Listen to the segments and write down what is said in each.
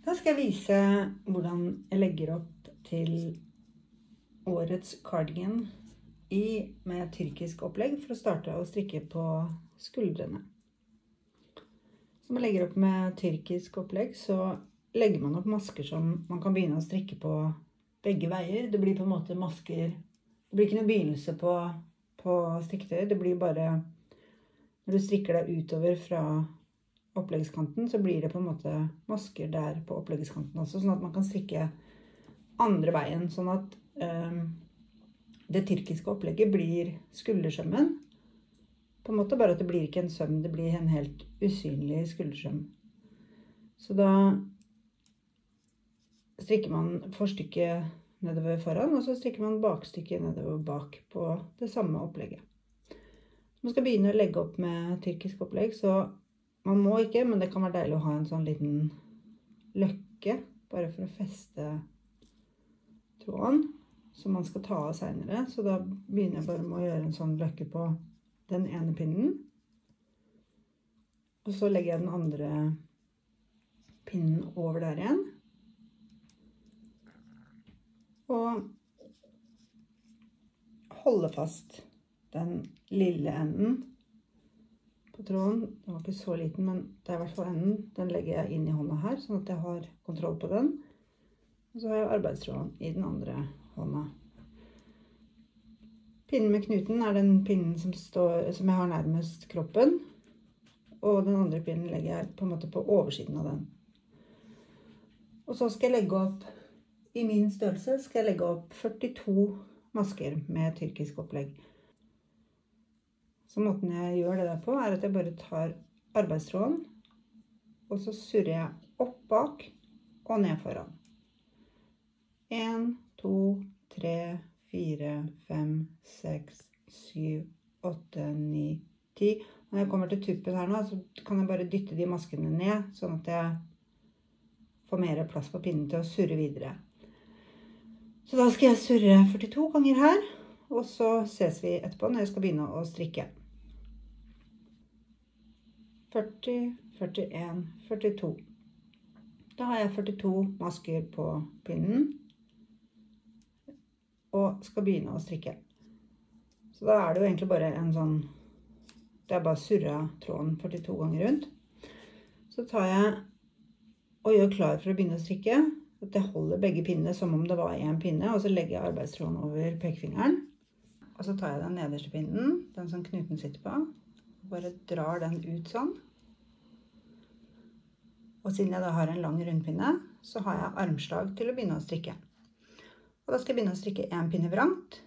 Da skal jeg vise hvordan jeg legger opp til årets cardigan med tyrkisk opplegg for å starte å strikke på skuldrene. Så når man legger opp med tyrkisk opplegg, så legger man opp masker som man kan begynne å strikke på begge veier. Det blir på en måte masker, det blir ikke noen begynnelse på strikketøy, det blir bare, når du strikker deg utover fra oppleggskanten, så blir det på en måte masker der på oppleggskanten også, sånn at man kan strikke andre veien, sånn at det tyrkiske opplegget blir skuldersømmen, på en måte bare at det blir ikke en søm, det blir en helt usynlig skuldersøm. Så da strikker man forstykket nedover foran, og så strikker man bakstykket nedover bak på det samme opplegget. Så man skal begynne å legge opp med tyrkisk opplegg, så man må ikke, men det kan være deilig å ha en sånn liten løkke, bare for å feste tråden, som man skal ta av senere. Så da begynner jeg bare med å gjøre en sånn løkke på den ene pinnen. Og så legger jeg den andre pinnen over der igjen. Og holde fast den lille enden på tråden. Den var ikke så liten, men det er i hvert fall enden. Den legger jeg inn i hånda her, sånn at jeg har kontroll på den. Og så har jeg arbeidstråden i den andre hånda. Pinnen med knuten er den pinnen som jeg har nærmest kroppen. Og den andre pinnen legger jeg på en måte på oversiden av den. Og så skal jeg legge opp, i min størrelse, skal jeg legge opp 42 masker med tyrkisk opplegg. Så måten jeg gjør det der på, er at jeg bare tar arbeidstråden, og så surrer jeg opp bak og ned foran. 1, 2, 3, 4, 5, 6, 7, 8, 9, 10. Når jeg kommer til tuppen her nå, så kan jeg bare dytte de maskene ned, sånn at jeg får mer plass på pinnen til å surre videre. Så da skal jeg surre 42 ganger her, og så ses vi etterpå når jeg skal begynne å strikke. 40, 41, 42. Da har jeg 42 masker på pinnen, og skal begynne å strikke. Så da er det jo egentlig bare en sånn, det er bare å surre tråden 42 ganger rundt. Så tar jeg og gjør klar for å begynne å strikke, at jeg holder begge pinnene som om det var en pinne, og så legger jeg arbeidstråden over pekefingeren. Og så tar jeg den nederste pinnen, den som knuten sitter på, og bare drar den ut sånn. Og siden jeg da har en lang rundpinne, så har jeg armslag til å begynne å strikke. Og da skal jeg begynne å strikke en pinne vrangt.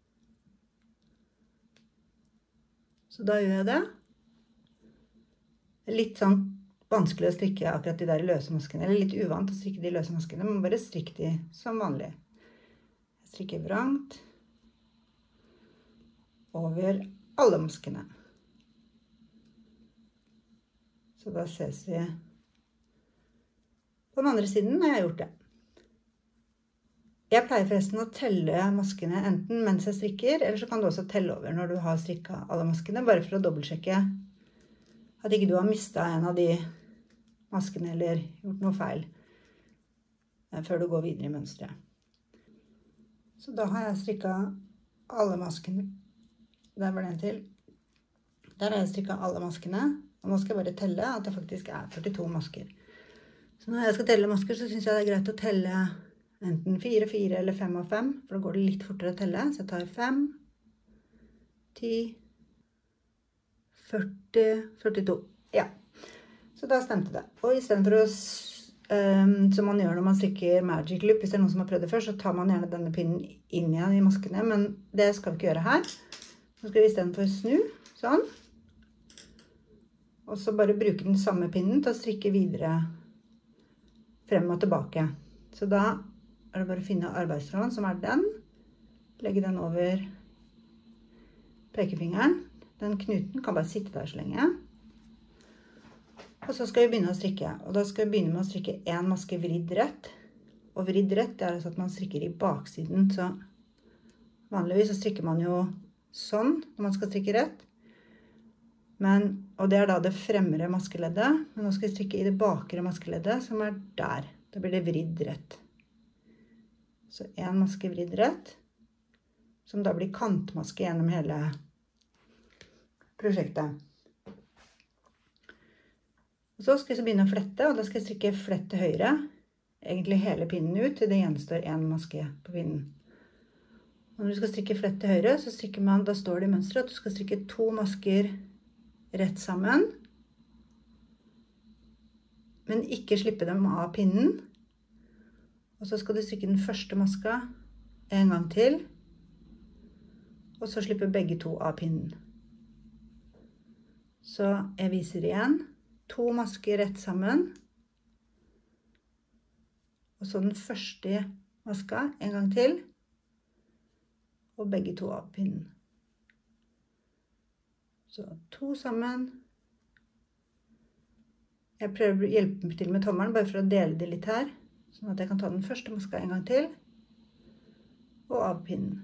Så da gjør jeg det. Litt sånn vanskelig å strikke akkurat de der løse maskene, eller litt uvant å strikke de løse maskene, men bare strikke de som vanlig. Jeg strikker vrangt over alle maskene. Så da ses vi på den andre siden når jeg har gjort det. Jeg pleier forresten å telle maskene enten mens jeg strikker, eller så kan du også telle over når du har strikket alle maskene, bare for å dobbeltsjekke at ikke du har mistet en av de maskene eller gjort noe feil før du går videre i mønstret. Så da har jeg strikket alle maskene. Der var den til. Der har jeg strikket alle maskene, og nå skal jeg bare telle at det faktisk er 42 masker. Så når jeg skal telle masker, så synes jeg det er greit å telle enten 4, 4 eller 5 og 5, for da går det litt fortere å telle. Så jeg tar 5, 10, 40, 42. Ja, så da stemte det. Og i stedet for å, som man gjør når man strikker Magic Loop, hvis det er noen som har prøvd det før, så tar man gjerne denne pinnen inn igjen i maskene, men det skal vi ikke gjøre her. Så skal vi i stedet for snu, sånn. Og så bare bruke den samme pinnen til å strikke videre frem og tilbake. Så da er det bare å finne arbeidstråden, som er den. Legge den over pekefingeren. Den knuten kan bare sitte der så lenge. Og så skal vi begynne å strikke. Og da skal vi begynne med å strikke en maske vridd rett. Og vridd rett, det er altså at man strikker i baksiden. Så vanligvis så strikker man jo sånn når man skal strikke rett. Og det er da det fremre maskeleddet, men nå skal jeg strikke i det bakre maskeleddet, som er der. Da blir det vridd rett. Så en maske vridd rett, som da blir kantmaske gjennom hele prosjektet. Og så skal jeg begynne å flette, og da skal jeg strikke flett til høyre, egentlig hele pinnen ut, til det gjenstår en maske på pinnen. Og når du skal strikke flett til høyre, så strikker man, da står det i mønstret at du skal strikke 2 masker rett sammen, men ikke slippe dem av pinnen. Og så skal du strikke den første maska en gang til, og så slippe begge 2 av pinnen. Så jeg viser igjen 2 masker rett sammen, og så den første maska en gang til, og begge 2 av pinnen. Så 2 sammen. Jeg prøver å hjelpe til med tommelen, bare for å dele det litt her, sånn at jeg kan ta den første maska en gang til, og av pinnen.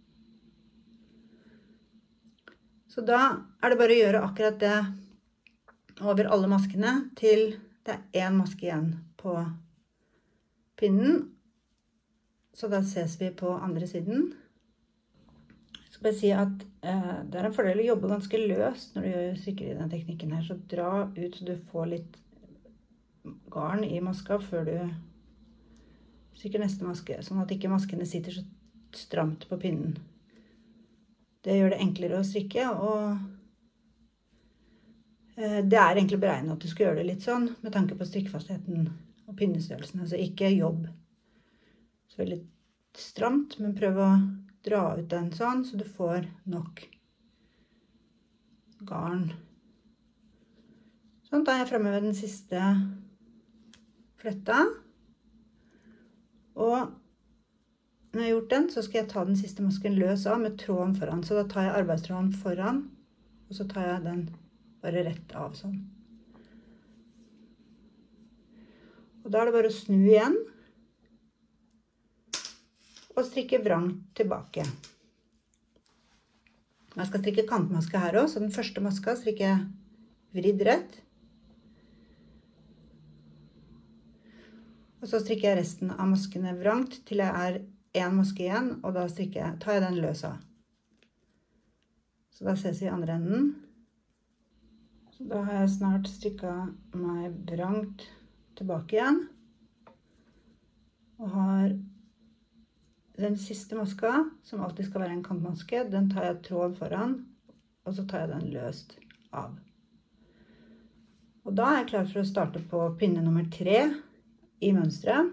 Så da er det bare å gjøre akkurat det over alle maskene til det er en maske igjen på pinnen. Så da ses vi på andre siden. Jeg skal bare si at det er en fordel å jobbe ganske løst når du strikker i denne teknikken her, så dra ut så du får litt garn i maska før du strikker neste maske, sånn at ikke maskene sitter så stramt på pinnen. Det gjør det enklere å strikke, og det er egentlig beregnet at du skal gjøre det litt sånn, med tanke på strikkfastheten og pinnestørrelsen. Altså ikke jobb så veldig stramt, men prøv å dra ut den sånn, så du får nok garn. Sånn, da er jeg fremme ved den siste fletta. Og når jeg har gjort den, så skal jeg ta den siste masken løs av med tråden foran. Så da tar jeg arbeidstråden foran, og så tar jeg den bare rett av sånn. Og da er det bare å snu igjen, og strikke vrangt tilbake. Jeg skal strikke kantmaske her også, så den første maska strikker jeg vridd rett. Og så strikker jeg resten av maskene vrangt til jeg er en maske igjen, og da tar jeg den løs av. Så da ses vi i andre enden. Så da har jeg snart strikket meg vrangt tilbake igjen. Og har den siste maska, som alltid skal være en kantmaske, den tar jeg tråd foran, og så tar jeg den løst av. Og da er jeg klar for å starte på pinne nummer 3 i mønstret.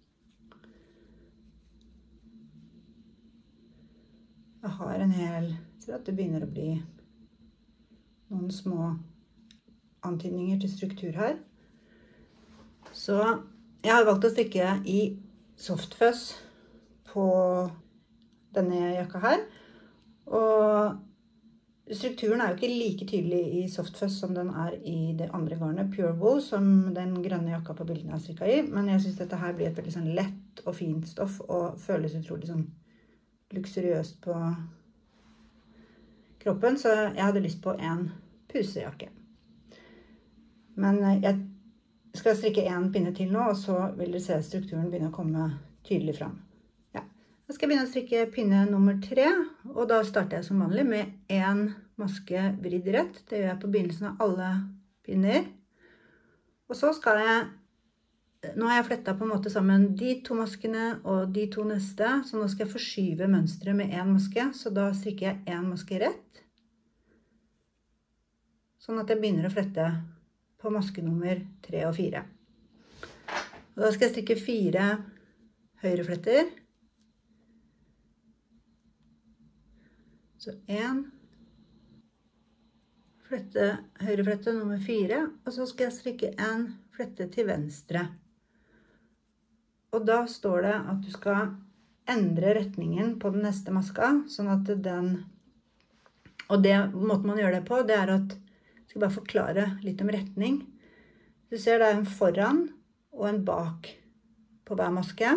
Jeg har en hel, så at det begynner å bli noen små antydninger til struktur her. Så jeg har valgt å strikke i softfuzz på denne jakka her, og strukturen er jo ikke like tydelig i softfuzz som den er i det andre garnet, Pure Wool, som den grønne jakka på bildene jeg har strikket i, men jeg synes dette her blir et veldig sånn lett og fint stoff, og føles utrolig sånn luksuriøst på kroppen, så jeg hadde lyst på en pusejakke. Men jeg skal strikke en pinne til nå, og så vil dere se strukturen begynne å komme tydelig fram. Jeg skal begynne å strikke pinne nummer 3, og da starter jeg som vanlig med en maske vridd rett. Det gjør jeg på begynnelsen av alle pinner. Og så skal jeg, nå har jeg flettet på en måte sammen de 2 maskene og de 2 neste, så nå skal jeg forskyve mønstret med en maske, så da strikker jeg en maske rett. Sånn at jeg begynner å flette på maske nummer 3 og 4. Og da skal jeg strikke 4 høyrefletter. Så 1, flette, høyreflette nummer 4, og så skal jeg strikke en flette til venstre. Og da står det at du skal endre retningen på den neste maska, sånn at den, og måten man gjør det på, det er at, jeg skal bare forklare litt om retning. Du ser det er en foran og en bak på hver maske.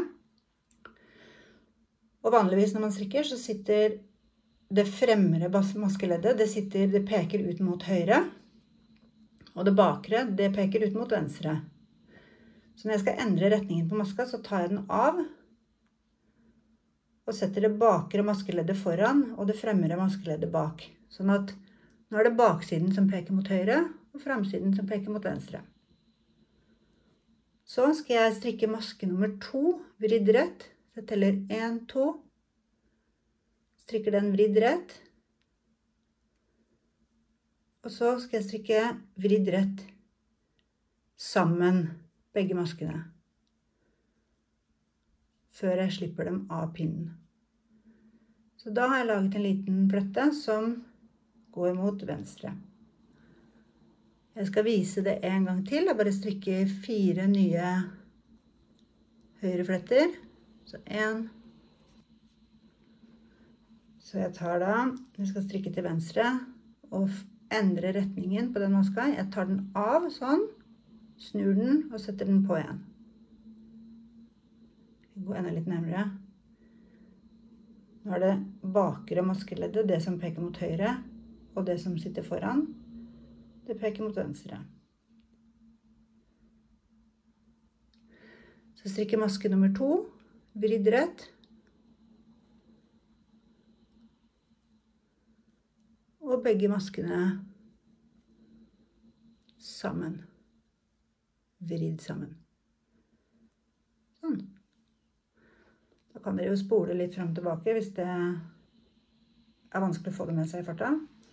Og vanligvis når man strikker, så sitter det fremre maskeleddet, det peker ut mot høyre, og det bakre, det peker ut mot venstre. Så når jeg skal endre retningen på maska, så tar jeg den av og setter det bakre maskeleddet foran og det fremre maskeleddet bak. Sånn at nå er det baksiden som peker mot høyre og framsiden som peker mot venstre. Så skal jeg strikke maske nummer 2 vridd rett. Så jeg teller 1, 2. Strikker den vridd rett. Og så skal jeg strikke vridd rett sammen begge maskene. Før jeg slipper dem av pinnen. Så da har jeg laget en liten flette som går mot venstre. Jeg skal vise det en gang til. Jeg bare strikker 4 nye høyre fletter. Så 1. Så jeg tar da, jeg skal strikke til venstre og endre retningen på den maska. Jeg tar den av sånn, snur den og setter den på igjen. Jeg går enda litt nærmere. Nå er det bakre maskeleddet, det som peker mot høyre, og det som sitter foran, det peker mot venstre. Så strikker maske nummer 2, vridd rett. Og begge maskene sammen. Vridd sammen. Sånn. Da kan dere jo spole litt frem og tilbake hvis det er vanskelig å få det med seg i farta.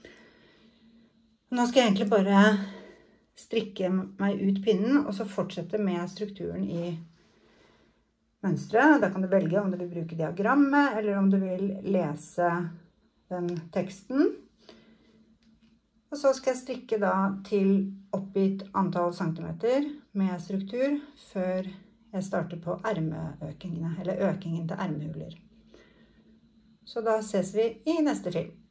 Nå skal jeg egentlig bare strikke meg ut pinnen, og så fortsette med strukturen i mønstret. Da kan du velge om du vil bruke diagrammet, eller om du vil lese den teksten. Og så skal jeg strikke da til oppgitt antall centimeter med struktur, før jeg starter på ermeøkningene, eller økningen til ermehuler. Så da ses vi i neste film.